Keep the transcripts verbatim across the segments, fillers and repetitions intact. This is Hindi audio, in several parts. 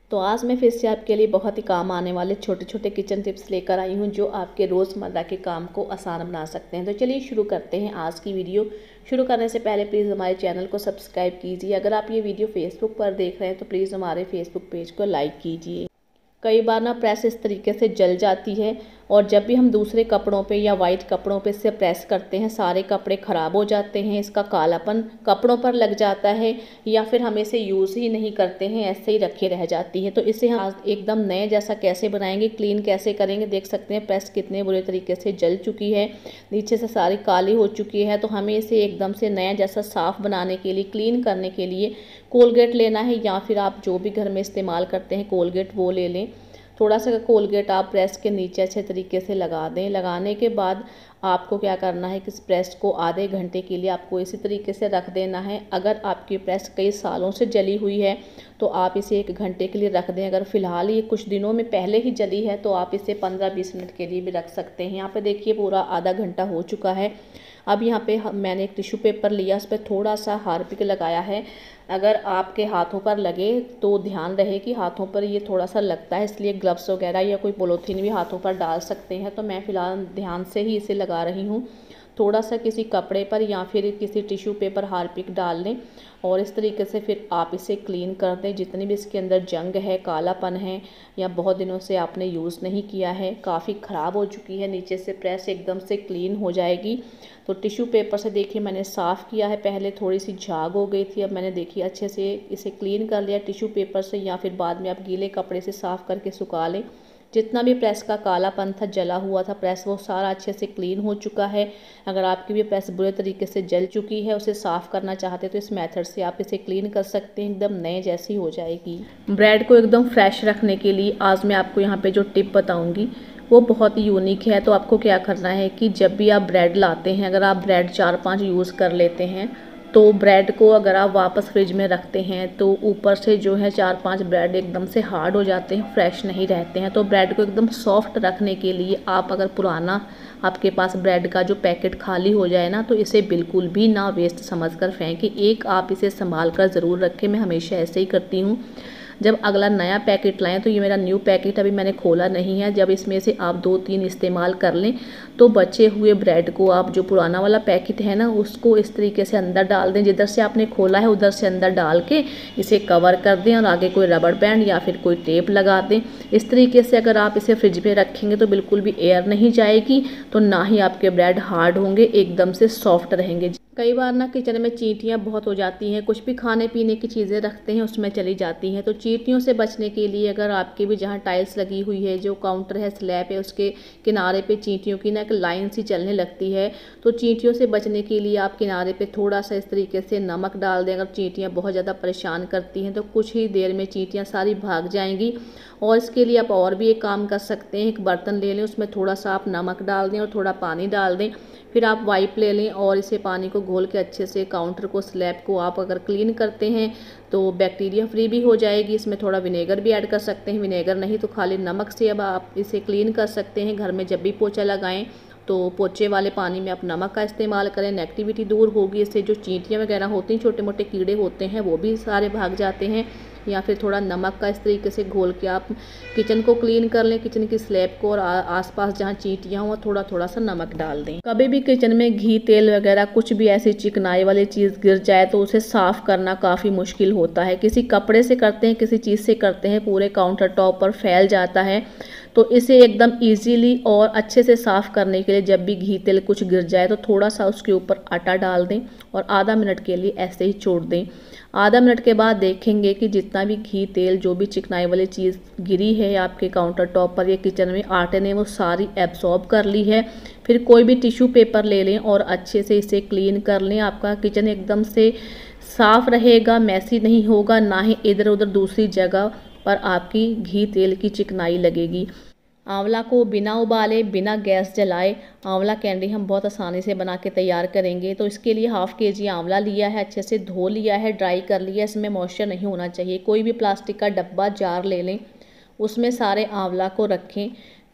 तो आज मैं फिर से आपके लिए बहुत ही काम आने वाले छोटे छोटे किचन टिप्स लेकर आई हूँ जो आपके रोज़मर्रा के काम को आसान बना सकते हैं। तो चलिए शुरू करते हैं आज की वीडियो। शुरू करने से पहले प्लीज़ हमारे चैनल को सब्सक्राइब कीजिए। अगर आप ये वीडियो फेसबुक पर देख रहे हैं तो प्लीज़ हमारे फेसबुक पेज को लाइक कीजिए। कई बार ना प्रेस इस तरीके से जल जाती है और जब भी हम दूसरे कपड़ों पे या वाइट कपड़ों पे से प्रेस करते हैं सारे कपड़े ख़राब हो जाते हैं, इसका कालापन कपड़ों पर लग जाता है या फिर हम इसे यूज़ ही नहीं करते हैं, ऐसे ही रखे रह जाती है। तो इसे हम आज एकदम नए जैसा कैसे बनाएंगे, क्लीन कैसे करेंगे। देख सकते हैं प्रेस कितने बुरे तरीके से जल चुकी है, नीचे से सारी काली हो चुकी है। तो हमें इसे एकदम से नया जैसा साफ़ बनाने के लिए, क्लीन करने के लिए कोलगेट लेना है या फिर आप जो भी घर में इस्तेमाल करते हैं कोलगेट वो ले लें। थोड़ा सा कोलगेट आप प्रेस के नीचे अच्छे तरीके से लगा दें। लगाने के बाद आपको क्या करना है कि इस प्रेस को आधे घंटे के लिए आपको इसी तरीके से रख देना है। अगर आपकी प्रेस कई सालों से जली हुई है तो आप इसे एक घंटे के लिए रख दें। अगर फ़िलहाल ये कुछ दिनों में पहले ही जली है तो आप इसे पंद्रह बीस मिनट के लिए भी रख सकते हैं। यहाँ पे देखिए पूरा आधा घंटा हो चुका है। अब यहाँ पे मैंने एक टिश्यू पेपर लिया, उस पर थोड़ा सा हार्पिक लगाया है। अगर आपके हाथों पर लगे तो ध्यान रहे कि हाथों पर ये थोड़ा सा लगता है, इसलिए ग्लव्स वगैरह या कोई पॉलीथीन भी हाथों पर डाल सकते हैं। तो मैं फ़िलहाल ध्यान से ही इसे लगा रही हूँ। थोड़ा सा किसी कपड़े पर या फिर किसी टिश्यू पेपर हार्पिक डाल लें और इस तरीके से फिर आप इसे क्लीन कर दें। जितनी भी इसके अंदर जंग है, कालापन है या बहुत दिनों से आपने यूज़ नहीं किया है, काफ़ी ख़राब हो चुकी है, नीचे से प्रेस एकदम से क्लीन हो जाएगी। तो टिश्यू पेपर से देखिए मैंने साफ़ किया है, पहले थोड़ी सी झाग हो गई थी, अब मैंने देखिए अच्छे से इसे क्लीन कर लिया टिश्यू पेपर से। या फिर बाद में आप गीले कपड़े से साफ़ करके सुखा लें। जितना भी प्रेस का कालापन था, जला हुआ था प्रेस, वो सारा अच्छे से क्लीन हो चुका है। अगर आपकी भी प्रेस बुरे तरीके से जल चुकी है, उसे साफ़ करना चाहते तो इस मेथड से आप इसे क्लीन कर सकते हैं, एकदम नए जैसी हो जाएगी। ब्रेड को एकदम फ्रेश रखने के लिए आज मैं आपको यहाँ पे जो टिप बताऊँगी वो बहुत ही यूनिक है। तो आपको क्या करना है कि जब भी आप ब्रेड लाते हैं, अगर आप ब्रेड चार पाँच यूज़ कर लेते हैं तो ब्रेड को अगर आप वापस फ्रिज में रखते हैं तो ऊपर से जो है चार पांच ब्रेड एकदम से हार्ड हो जाते हैं, फ्रेश नहीं रहते हैं। तो ब्रेड को एकदम सॉफ्ट रखने के लिए आप अगर पुराना आपके पास ब्रेड का जो पैकेट खाली हो जाए ना तो इसे बिल्कुल भी ना वेस्ट समझकर फेंकें। एक आप इसे संभाल कर ज़रूर रखें। मैं हमेशा ऐसे ही करती हूँ। जब अगला नया पैकेट लाएं, तो ये मेरा न्यू पैकेट अभी मैंने खोला नहीं है, जब इसमें से आप दो तीन इस्तेमाल कर लें तो बचे हुए ब्रेड को आप जो पुराना वाला पैकेट है ना उसको इस तरीके से अंदर डाल दें। जिधर से आपने खोला है उधर से अंदर डाल के इसे कवर कर दें और आगे कोई रबड़ बैंड या फिर कोई टेप लगा दें। इस तरीके से अगर आप इसे फ्रिज में रखेंगे तो बिल्कुल भी एयर नहीं जाएगी, तो ना ही आपके ब्रेड हार्ड होंगे, एकदम से सॉफ्ट रहेंगे। कई बार ना किचन में चींटियाँ बहुत हो जाती हैं, कुछ भी खाने पीने की चीज़ें रखते हैं उसमें चली जाती हैं। तो चींटियों से बचने के लिए अगर आपके भी जहाँ टाइल्स लगी हुई है, जो काउंटर है, स्लैब है, उसके किनारे पे चींटियों की ना एक लाइन सी चलने लगती है, तो चींटियों से बचने के लिए आप किनारे पे थोड़ा सा इस तरीके से नमक डाल दें। अगर चींटियाँ बहुत ज़्यादा परेशान करती हैं तो कुछ ही देर में चींटियाँ सारी भाग जाएंगी। और इसके लिए आप और भी एक काम कर सकते हैं, एक बर्तन ले लें, उसमें थोड़ा सा आप नमक डाल दें और थोड़ा पानी डाल दें। फिर आप वाइप ले लें और इसे पानी को घोल के अच्छे से काउंटर को, स्लैब को आप अगर क्लीन करते हैं तो बैक्टीरिया फ्री भी हो जाएगी। इसमें थोड़ा विनेगर भी ऐड कर सकते हैं, विनेगर नहीं तो खाली नमक से अब आप इसे क्लीन कर सकते हैं। घर में जब भी पोछा लगाएं तो पोछे वाले पानी में आप नमक का इस्तेमाल करें, नेगेटिविटी दूर होगी। इससे जो चींटियाँ वगैरह होती हैं, छोटे मोटे कीड़े होते हैं, वो भी सारे भाग जाते हैं। या फिर थोड़ा नमक का इस तरीके से घोल के आप किचन को क्लीन कर लें, किचन की स्लैब को, और आसपास जहाँ चींटियाँ हों थोड़ा थोड़ा सा नमक डाल दें। कभी भी किचन में घी, तेल वगैरह कुछ भी ऐसी चिकनाई वाली चीज़ गिर जाए तो उसे साफ़ करना काफ़ी मुश्किल होता है। किसी कपड़े से करते हैं, किसी चीज़ से करते हैं, पूरे काउंटर टॉप पर फैल जाता है। तो इसे एकदम इजीली और अच्छे से साफ़ करने के लिए जब भी घी तेल कुछ गिर जाए तो थोड़ा सा उसके ऊपर आटा डाल दें और आधा मिनट के लिए ऐसे ही छोड़ दें। आधा मिनट के बाद देखेंगे कि जितना भी घी तेल, जो भी चिकनाई वाली चीज़ गिरी है आपके काउंटर टॉप पर या किचन में, आटे ने वो सारी एब्सॉर्ब कर ली है। फिर कोई भी टिश्यू पेपर ले लें और अच्छे से इसे क्लीन कर लें। आपका किचन एकदम से साफ़ रहेगा, मैसी नहीं होगा, ना ही इधर उधर दूसरी जगह पर आपकी घी तेल की चिकनाई लगेगी। आंवला को बिना उबाले, बिना गैस जलाए आंवला कैंडी हम बहुत आसानी से बना के तैयार करेंगे। तो इसके लिए हाफ़ के जी आंवला लिया है, अच्छे से धो लिया है, ड्राई कर लिया। इसमें मॉइस्चर नहीं होना चाहिए। कोई भी प्लास्टिक का डब्बा, जार ले लें, उसमें सारे आंवला को रखें।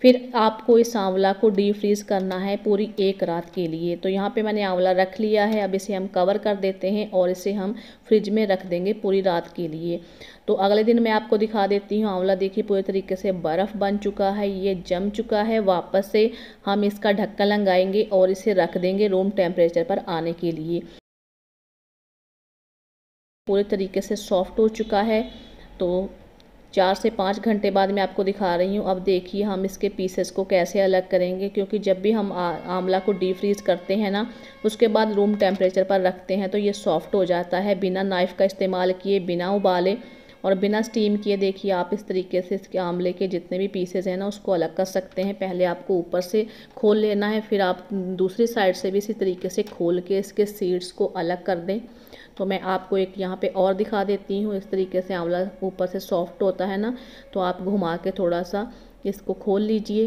फिर आपको इस आंवला को डीप फ्रीज़ करना है पूरी एक रात के लिए। तो यहाँ पे मैंने आंवला रख लिया है। अब इसे हम कवर कर देते हैं और इसे हम फ्रिज में रख देंगे पूरी रात के लिए। तो अगले दिन मैं आपको दिखा देती हूँ। आंवला देखिए पूरी तरीके से बर्फ़ बन चुका है, ये जम चुका है। वापस से हम इसका ढक्कन लगाएंगे और इसे रख देंगे रूम टेम्परेचर पर आने के लिए। पूरी तरीके से सॉफ्ट हो चुका है। तो चार से पाँच घंटे बाद मैं आपको दिखा रही हूँ। अब देखिए हम इसके पीसेस को कैसे अलग करेंगे, क्योंकि जब भी हम आंवला को डीप फ्रीज़ करते हैं ना, उसके बाद रूम टेम्परेचर पर रखते हैं तो ये सॉफ्ट हो जाता है बिना नाइफ़ का इस्तेमाल किए, बिना उबाले और बिना स्टीम किए। देखिए आप इस तरीके से इसके आंवले के जितने भी पीसेस हैं ना उसको अलग कर सकते हैं। पहले आपको ऊपर से खोल लेना है, फिर आप दूसरी साइड से भी इसी तरीके से खोल के इसके सीड्स को अलग कर दें। तो मैं आपको एक यहाँ पे और दिखा देती हूँ। इस तरीके से आंवला ऊपर से सॉफ्ट होता है ना, तो आप घुमा के थोड़ा सा इसको खोल लीजिए।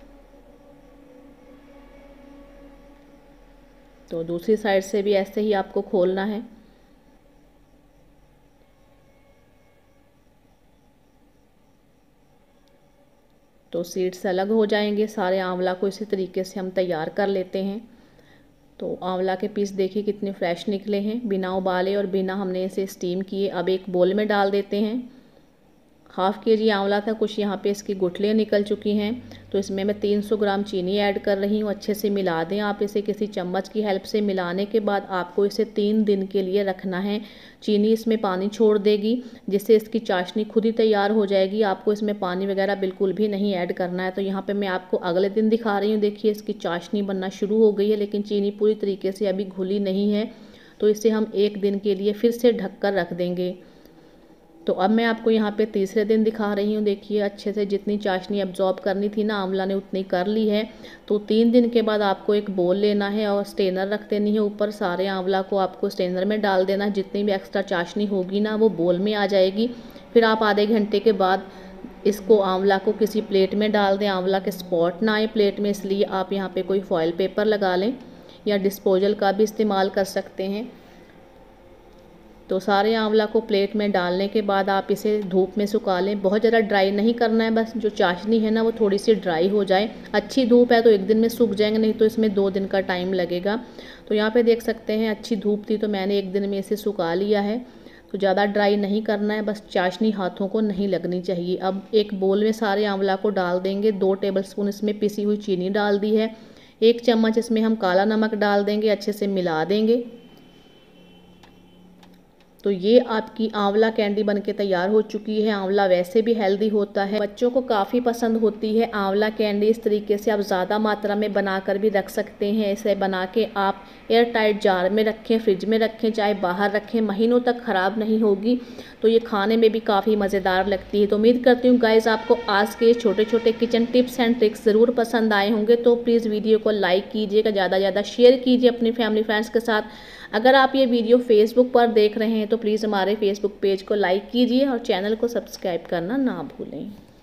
तो दूसरी साइड से भी ऐसे ही आपको खोलना है। तो सीड्स अलग हो जाएंगे। सारे आंवला को इसी तरीके से हम तैयार कर लेते हैं। तो आंवला के पीस देखिए कितने फ्रेश निकले हैं, बिना उबाले और बिना हमने इसे स्टीम किए। अब एक बोल में डाल देते हैं। हाफ़ के जी आंवला था, कुछ यहाँ पे इसकी गुठलियाँ निकल चुकी हैं। तो इसमें मैं तीन सौ ग्राम चीनी ऐड कर रही हूँ। अच्छे से मिला दें आप इसे किसी चम्मच की हेल्प से। मिलाने के बाद आपको इसे तीन दिन के लिए रखना है। चीनी इसमें पानी छोड़ देगी, जिससे इसकी चाशनी खुद ही तैयार हो जाएगी। आपको इसमें पानी वगैरह बिल्कुल भी नहीं ऐड करना है। तो यहाँ पर मैं आपको अगले दिन दिखा रही हूँ। देखिए इसकी चाशनी बनना शुरू हो गई है, लेकिन चीनी पूरी तरीके से अभी घुली नहीं है। तो इसे हम एक दिन के लिए फिर से ढक कर रख देंगे। तो अब मैं आपको यहाँ पे तीसरे दिन दिखा रही हूँ। देखिए अच्छे से जितनी चाशनी एब्जॉर्ब करनी थी ना आंवला ने उतनी कर ली है। तो तीन दिन के बाद आपको एक बोल लेना है और स्ट्रेनर रख देनी है ऊपर। सारे आंवला को आपको स्ट्रेनर में डाल देना है। जितनी भी एक्स्ट्रा चाशनी होगी ना वो बोल में आ जाएगी। फिर आप आधे घंटे के बाद इसको आंवला को किसी प्लेट में डाल दें। आंवला के स्पॉट ना आए प्लेट में, इसलिए आप यहाँ पर कोई फॉयल पेपर लगा लें या डिस्पोजल का भी इस्तेमाल कर सकते हैं। तो सारे आंवला को प्लेट में डालने के बाद आप इसे धूप में सुखा लें। बहुत ज़्यादा ड्राई नहीं करना है, बस जो चाशनी है ना वो थोड़ी सी ड्राई हो जाए। अच्छी धूप है तो एक दिन में सूख जाएंगे, नहीं तो इसमें दो दिन का टाइम लगेगा। तो यहाँ पे देख सकते हैं अच्छी धूप थी तो मैंने एक दिन में इसे सुखा लिया है। तो ज़्यादा ड्राई नहीं करना है, बस चाशनी हाथों को नहीं लगनी चाहिए। अब एक बोल में सारे आंवला को डाल देंगे। दो टेबल स्पून इसमें पिसी हुई चीनी डाल दी है। एक चम्मच इसमें हम काला नमक डाल देंगे, अच्छे से मिला देंगे। तो ये आपकी आंवला कैंडी बनके तैयार हो चुकी है। आंवला वैसे भी हेल्दी होता है, बच्चों को काफ़ी पसंद होती है आंवला कैंडी। इस तरीके से आप ज़्यादा मात्रा में बनाकर भी रख सकते हैं। इसे बना के आप एयर टाइट जार में रखें, फ्रिज में रखें, चाहे बाहर रखें, महीनों तक ख़राब नहीं होगी। तो ये खाने में भी काफ़ी मज़ेदार लगती है। तो उम्मीद करती हूँ गाइज़ आपको आज के छोटे छोटे किचन टिप्स एंड ट्रिक्स ज़रूर पसंद आए होंगे। तो प्लीज़ वीडियो को लाइक कीजिएगा, ज़्यादा ज़्यादा शेयर कीजिए अपनी फैमिली फ्रेंड्स के साथ। अगर आप ये वीडियो फेसबुक पर देख रहे हैं तो प्लीज़ हमारे फेसबुक पेज को लाइक कीजिए और चैनल को सब्सक्राइब करना ना भूलें।